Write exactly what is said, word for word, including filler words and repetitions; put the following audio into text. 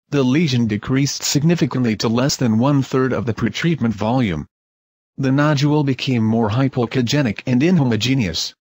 the lesion decreased significantly to less than one-third of the pretreatment volume. The nodule became more hypoechogenic and inhomogeneous,